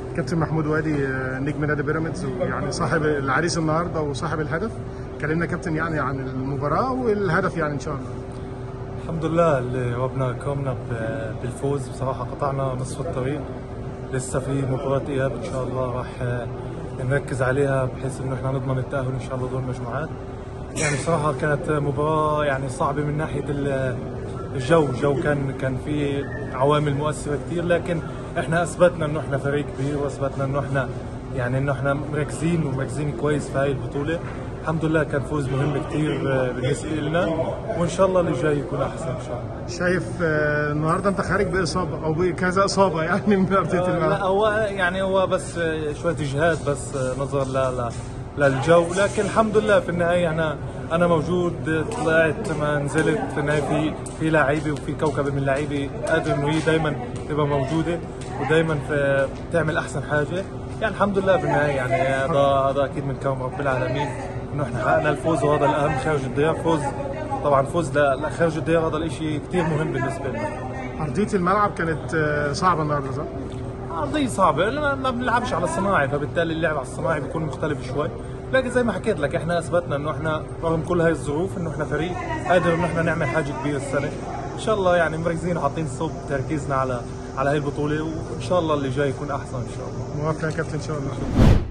كابتن محمود وادي نجم نادي بيراميدز ويعني صاحب العريس النهارده وصاحب الهدف. كلمنا كابتن يعني عن المباراه والهدف يعني ان شاء الله. الحمد لله اللي ربنا اكرمنا بالفوز. بصراحه قطعنا نصف الطريق، لسه في مباراه اياب ان شاء الله راح نركز عليها بحيث انه احنا نضمن التاهل ان شاء الله دور المجموعات. يعني بصراحه كانت مباراه يعني صعبه من ناحيه الجو كان في عوامل مؤثره كثير، لكن احنا اثبتنا انه احنا فريق كبير، واثبتنا انه احنا مركزين كويس في هاي البطوله. الحمد لله كان فوز مهم كثير بالنسبه لنا، وان شاء الله اللي جاي يكون احسن ان شاء الله. شايف النهارده انت خارج باصابه او بكذا اصابه يعني من ارضيه الملعب؟ لا هو بس شويه اجهاد، بس نظرا للجو، لكن الحمد لله في النهايه انا موجود، طلعت ما نزلت. في النهايه في لعيبه وفي كوكبه من اللعيبه قادر انه هي دائما تبقى موجوده ودائما تعمل احسن حاجه. يعني الحمد لله في النهايه يعني هذا اكيد من كرم رب العالمين انه احنا حققنا الفوز، وهذا الاهم خارج الديار. فوز خارج الديار هذا الشيء كثير مهم بالنسبه لنا. ارضيه الملعب كانت صعبه النهارده صح؟ ارضيه صعبه، ما بنلعبش على الصناعي، فبالتالي اللعب على الصناعي بيكون مختلف شوي، لكن زي ما حكيت لك احنا اثبتنا انه احنا رغم كل هاي الظروف انه احنا فريق قادر انه احنا نعمل حاجه كبيره السنه. ان شاء الله يعني مركزين وحاطين صوب تركيزنا على هاي البطوله، وان شاء الله اللي جاي يكون احسن ان شاء الله. موافق يا كابتن ان شاء الله.